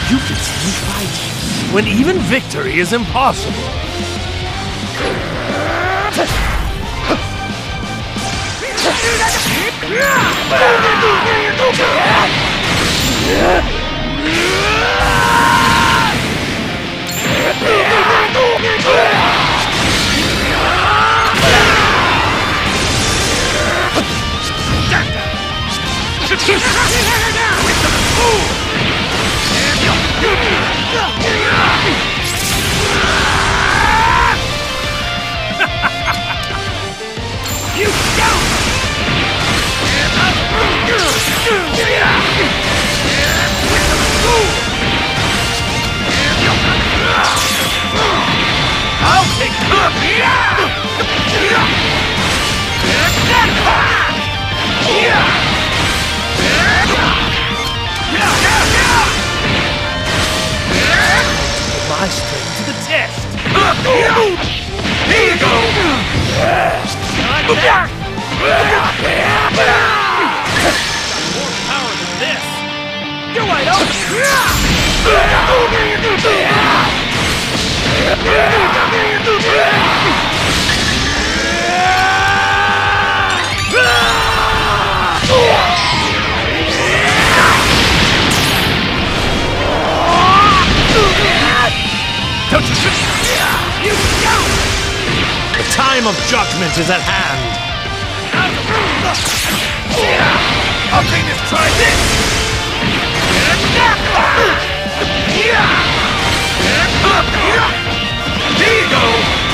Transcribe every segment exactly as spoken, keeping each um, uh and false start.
You can see me fight when even victory is impossible. You don't! I'll take My strength to the test. Here you go! Like that! More power than this. You're wide Don't you shoot! You go! The time of judgment is at hand. Okay, let's try this! Here you go!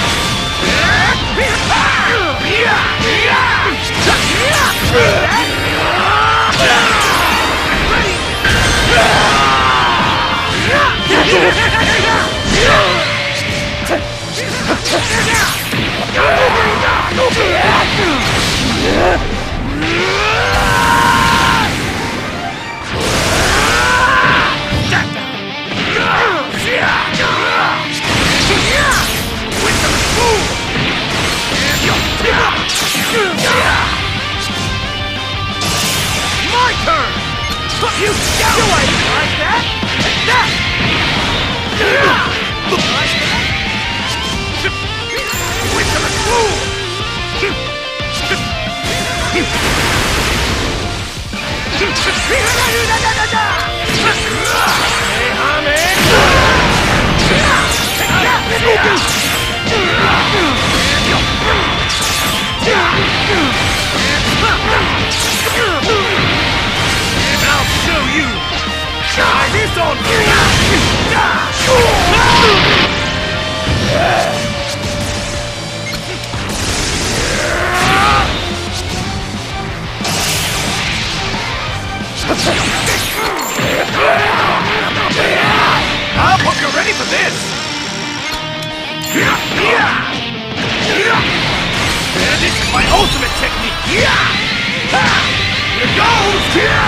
My turn! You go! You ain't like that! That! Like that? With the move! Hey, homie! I'll show you! Try this on you! I hope you're ready for this! And this is my ultimate technique! Here goes!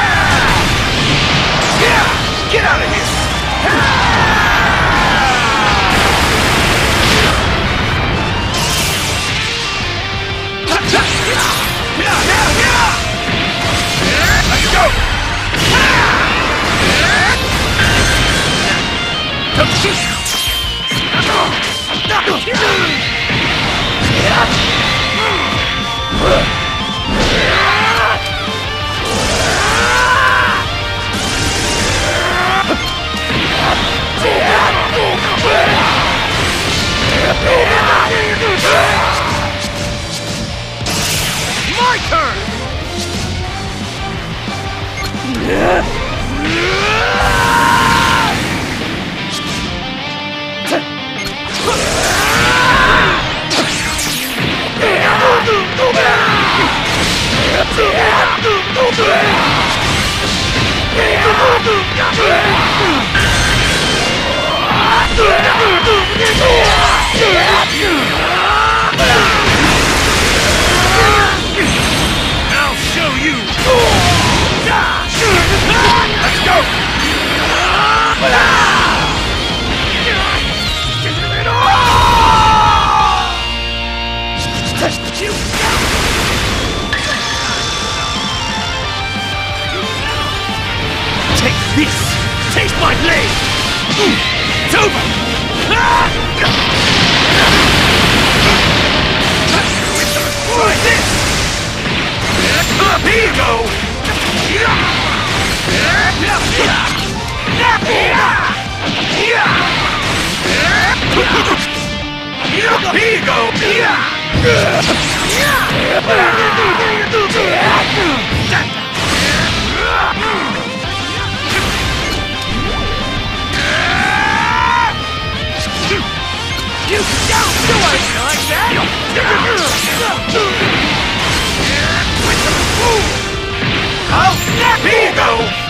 Get out of here! Let's go! Don't shoot! My turn! I'll show you! Let's go! Take this! Taste my blade! It's over! Try this! Here you go! Here you go! You don't do it like that! Oh, here you go!